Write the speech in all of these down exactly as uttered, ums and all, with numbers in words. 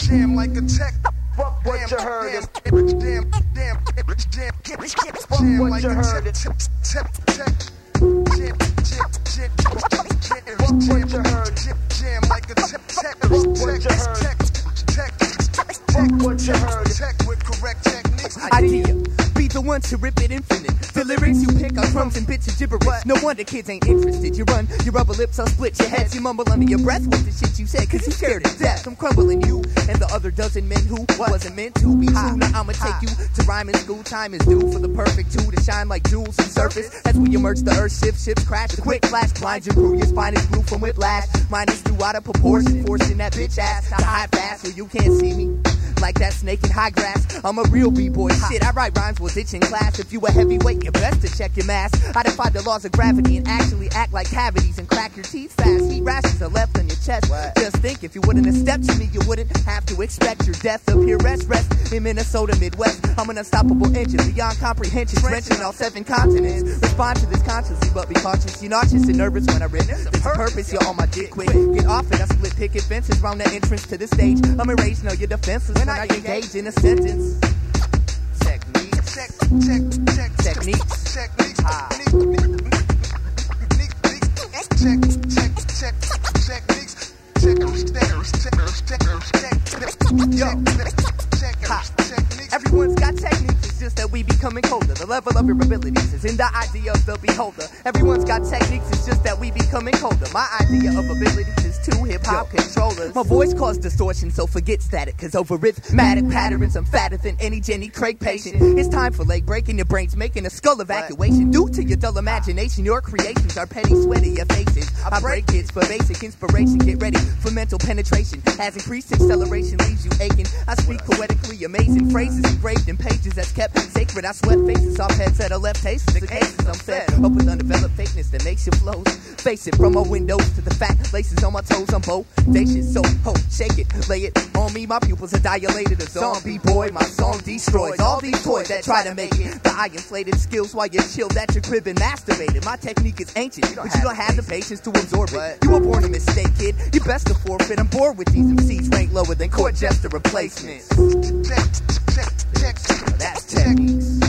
Jam like a tech. Fuck what you heard. Damn, damn, damn, jam, Fuck what you heard. Tech, tech, tech. Jam, jam, jam, jam. Fuck what you heard. Jam like a tech, tech, Fuck what you heard. tech, tech, tech. Fuck what you heard. Tech with correct techniques. Idea, be the one to rip it infinite. The lyrics you pick are crumbs and bits of gibberish. No wonder kids ain't interested. You run, your rubber lips, I'll split your heads. You mumble under your breath with the shit you said, cause you scared to death. I'm crumbling you and the other dozen men who wasn't meant to be true. Now I'ma take you to rhyme in school. Time is due for the perfect two to shine like jewels on surface. As we emerge, the earth shifts, ships crash. The quick flash blinds your crew. Your spine is blue from whiplash. Mine is through out of proportion, forcing that bitch ass to high fast so you can't see me. Like that snake in high grass, I'm a real b-boy. Shit, I write rhymes with itch in class. If you a heavyweight, you best to check your mass. I defy the laws of gravity and actually act like cavities and crack your teeth fast. Heat rashes are left on your chest. What? Just think, if you wouldn't have stepped to me, you wouldn't have to expect your death up here. Rest, rest in Minnesota, Midwest. I'm an unstoppable engine beyond comprehension, trenching all seven continents. Respond to this consciously, but be cautious. You're nauseous and nervous when I rip. This is purpose, you're on my dick quick. Get off it, I split picket fences round the entrance to the stage. I'm enraged, no, you're defenseless when I engage in a sentence. Techniques, Check, check, check, techniques, techniques. Ah. Check, check, check, techniques. Checkers, checkers, checkers, checkers, checkers. Yo. Checkers, techniques. Everyone's got techniques, it's just that we becoming colder. The level of your abilities is in the idea of the beholder. Everyone's got techniques, it's just that we becoming colder. My idea of abilities is two hip-hop controllers. My voice caused distortion, so forget static, cause over rhythmatic patterns I'm fatter than any Jenny Craig patient. It's time for leg breaking your brains, making a skull evacuation. Due to your dull imagination, your creations are petty, sweaty, your faces. I break hits for basic inspiration, get ready for mental penetration. As increased acceleration leaves you aching, I speak poetically, amazing phrases engraved in pages that's kept sacred. I sweat faces off heads that are left tastes. The cases I'm fed up with undeveloped fakeness that makes you flows. Face it, from my windows to the fat laces on my toes, I'm bodacious. So ho, shake it, lay it on me. My pupils are dilated, a zombie boy. My song destroys all these toys that try to make it. The eye inflated skills while you're chilled at your crib and masturbated. My technique is ancient, but you don't have the patience to absorb it. You were born a mistake, kid. You best to forfeit. I'm bored with these M Cs ranked lower than court jester replacements. Check, check, check, That's techniques.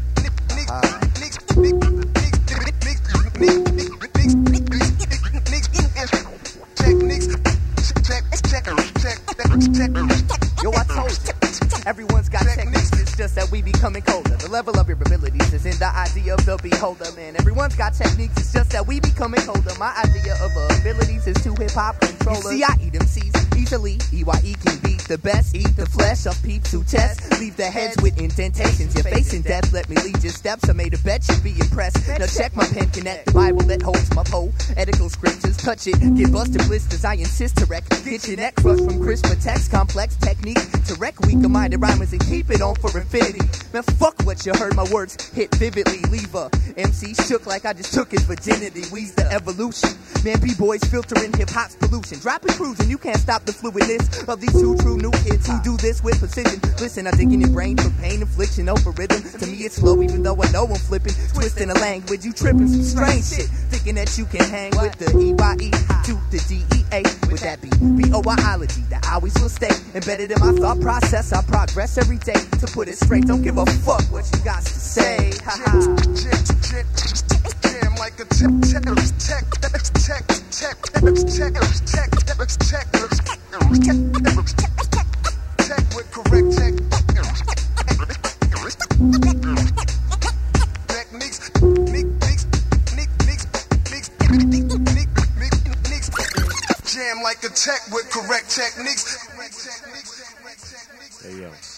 Yo, I told you, everyone's got techniques, it's just that we becoming colder. The level of your abilities is in the idea of the beholder, man. Everyone's got techniques, it's just that we becoming colder. My idea of abilities is two hip-hop controllers. You see, I eat M Cs easily, E Y E can beat the best. Eat the flesh of peeps who test, leave their heads with indentations. You're facing death, let me lead your steps. I made a bet you'd be impressed. Now check my pen connect, the Bible that holds my poetical scriptures. Touch it, get busted blisters, I insist to wreck. Get your neck crushed from crisper text, complex technique to wreck weaker minded rhymers and keep it on for infinity. Man, fuck what you heard, my words hit vividly. Leave a M C shook like I just took his virginity. We's the evolution, man, B-boys filtering hip-hop's pollution. Dropping cruising, you can't stop the fluidness of these two true new kids who do this with precision. Listen, I dig in your brain for pain infliction over rhythm. To me it's slow even though I know I'm flipping. Twisting a language, you tripping some strange shit. Thinking that you can hang with the E Y E to the D E A. Would that be B O I-ology that always will stay embedded in my thought process? I progress every day to put it straight. Don't give a fuck what you got to say. Ha ha. Jam like a tech, tech, tech, tech, tech, tech, tech, tech, tech with correct tech. Techniques, jam like a tech with correct techniques. Hey yo.